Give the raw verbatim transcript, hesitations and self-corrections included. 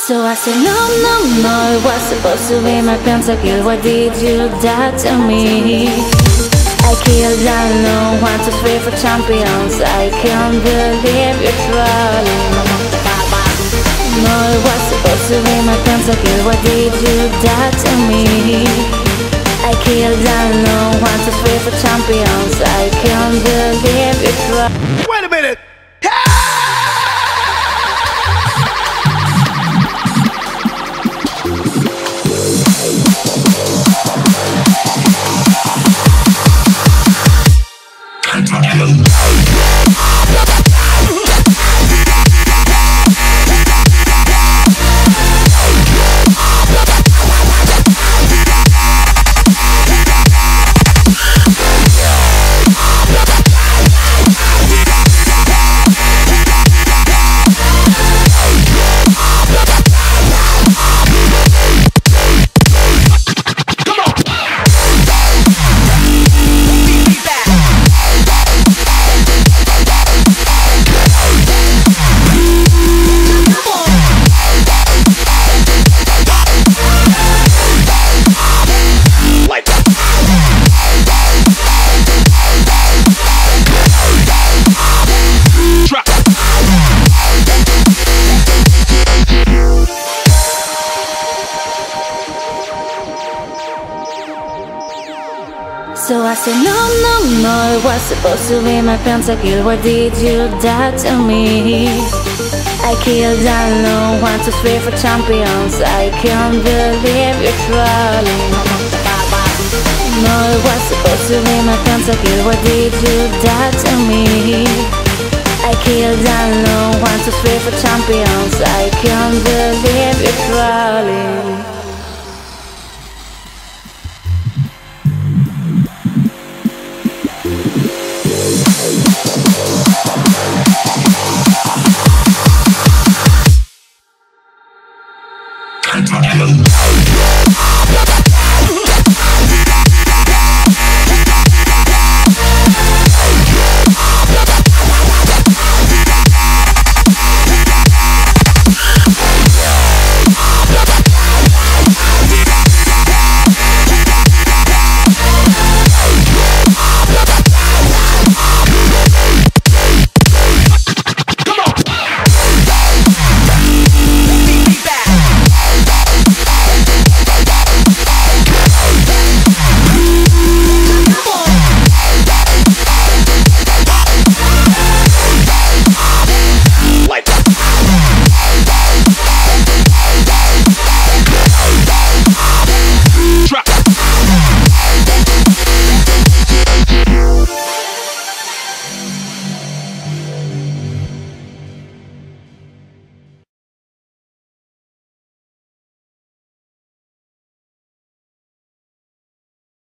So I said no, no, no, it was supposed to be my pentakill. Why did you die to me? I killed unknown, one, two, three for champions. I can't believe you're trolling. No, it was supposed to be my pentakill. Why did you die to me? I killed unknown, one, two, three for champions. I can't believe you're trolling. Wait a minute! So I said no, no, no, it was supposed to be my pentakill. Why did you die to me? I killed unknown, one, two, three for champions. I can't believe you're trolling. No, it was supposed to be my pentakill. Why did you die to me? I killed unknown, one, two, three for champions. I can't believe you're trolling.